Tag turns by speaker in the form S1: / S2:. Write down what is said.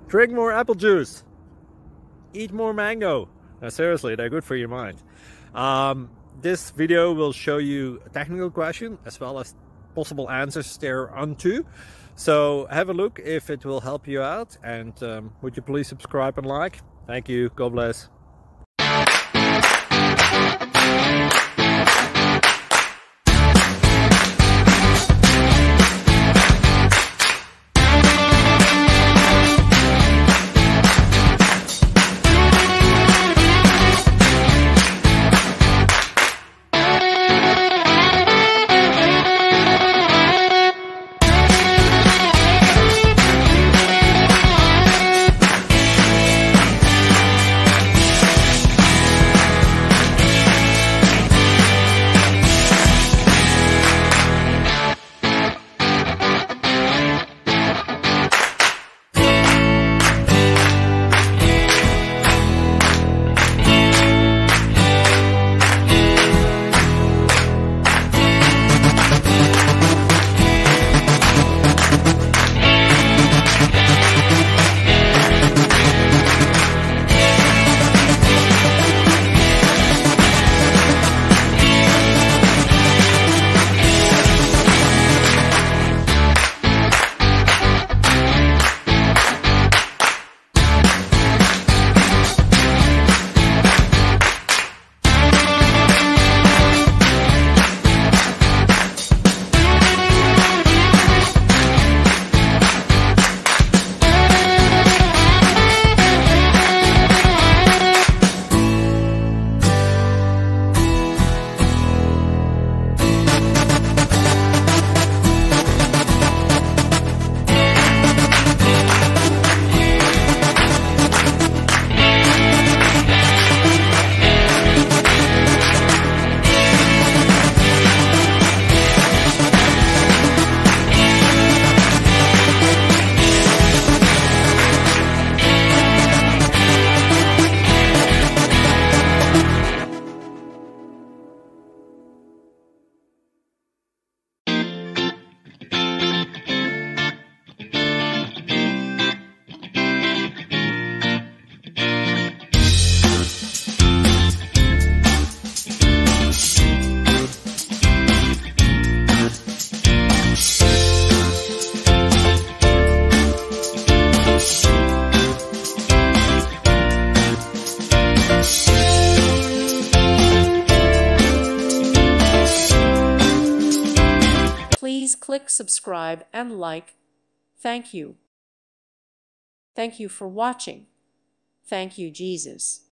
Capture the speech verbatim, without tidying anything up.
S1: Drink more apple juice. Eat more mango. Now, seriously, they're good for your mind. Um, this video will show you a technical question as well as possible answers thereunto. So have a look if it will help you out, and um, would you please subscribe and like? Thank you. God bless.
S2: Please click subscribe and like. Thank you. Thank you for watching. Thank you, Jesus.